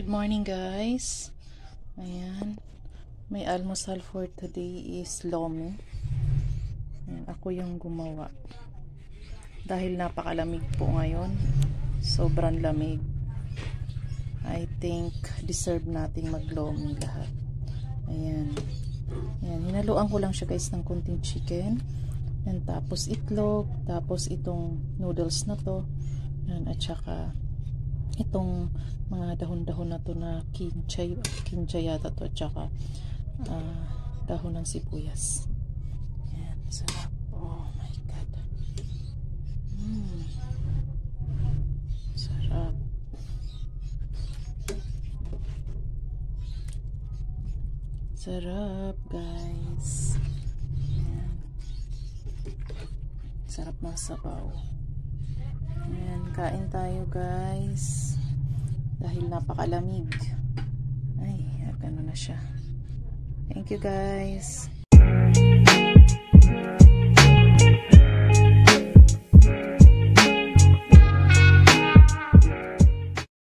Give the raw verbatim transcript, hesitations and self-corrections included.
Good morning guys. Ayan. May almusal for today is LOMI. Ayan, ako yung gumawa. Dahil napakalamig po ngayon. Sobrang lamig. I think deserve nating mag-LOMI lahat. Ayan. Ayan. Hinaluan ko lang siya guys ng kunting chicken. Ayan, tapos itlog. Tapos itong noodles na to. Ayan, at saka itong mga dahon-dahon na to na kinchay, kinchay yata to, at saka uh, dahon ng sibuyas. Ayan, sarap. Oh my god. Mm. Sarap. Sarap guys. Ayan. Sarap ng sabaw. Ayan, kain tayo guys. Dahil napakalamig. Ay, gano'n na siya. Thank you guys.